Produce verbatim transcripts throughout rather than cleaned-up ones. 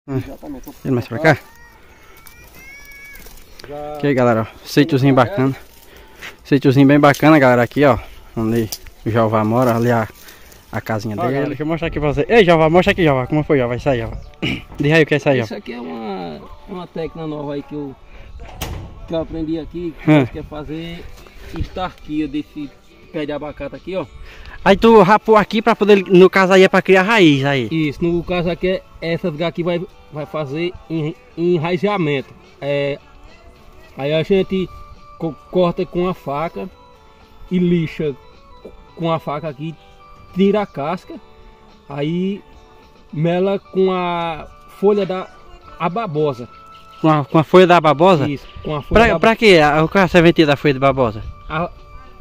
Exatamente. Ele mais pra cá? Já... Aqui, galera, ó. Sítiozinho bacana. Sítiozinho bem bacana, galera. Aqui, ó. Onde o Jeová mora, ali a, a casinha ó, dele. Galera, deixa eu mostrar aqui pra você. Ei, Jeová, mostra aqui, Jeová. Como foi, Jeová? Isso aí, Jeová. Diz aí o que é isso aí, Jeová. Isso aqui é uma, uma técnica nova aí que eu, que eu aprendi aqui. Que hum. é fazer estarquia desse pé de abacate aqui, ó. Aí tu rapou aqui pra poder, no caso aí é pra criar raiz aí. Isso, no caso aqui é essas aqui vai, vai fazer enraizamento. É, aí a gente co corta com a faca e lixa com a faca aqui, tira a casca, aí mela com a folha da a babosa. Com a, com a folha da babosa? Isso, com a folha pra, da... pra quê? O que é a serventia da folha de babosa? A,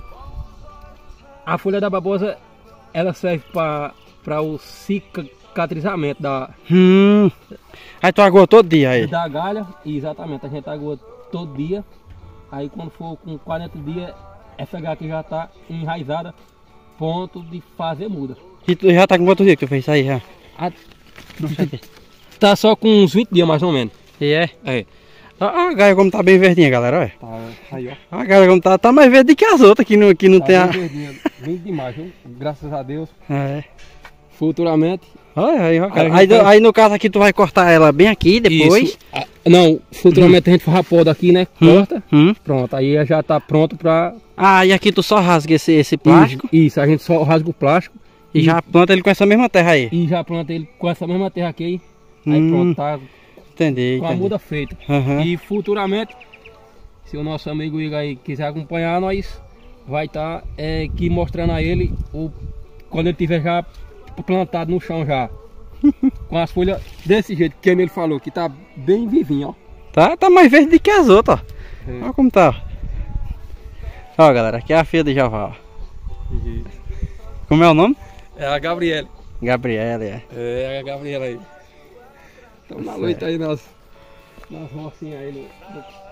a folha da babosa, ela serve para o cicatrizamento da... Hum. Aí tu aguou todo dia aí? Da galha, exatamente, a gente aguou todo dia. Aí quando for com quarenta dias, essa galha aqui já está enraizada, ponto de fazer muda. E tu já tá com quantos dias que tu fez isso aí já? A... Tá só com uns vinte dias mais ou menos. E é? É. A galha como tá bem verdinha, galera, olha. Tá, aí ó. A galha como tá, tá mais verde que as outras, que não, que não tá tem a... verdinha, verde demais, viu? Graças a Deus. É. Futuramente. Olha aí, ó, cara. Aí, aí, aí no caso aqui tu vai cortar ela bem aqui, depois. Isso. Ah, não, futuramente hum. a gente faz a poda aqui, né? Corta. Hum. Pronto, aí já tá pronto pra... Ah, e aqui tu só rasga esse, esse plástico? Isso, isso, a gente só rasga o plástico. E, e já planta ele com essa mesma terra aí? E já planta ele com essa mesma terra aqui. Aí hum. pronto, tá... Entendi, com a entendi. muda feita. Uhum. E futuramente, se o nosso amigo Igor aí quiser acompanhar, nós vai estar tá, é, aqui mostrando a ele o, quando ele tiver já plantado no chão já. Com as folhas desse jeito que ele falou, que tá bem vivinho, ó. Tá, tá mais verde do que as outras, ó. É. Olha como tá. Ó, galera, aqui é a filha de Jeová, ó. Uhum. Como é o nome? É a Gabriele. Gabriele, é. É a Gabriela aí. Estamos na luta aí nas, nas rocinhas aí no, no...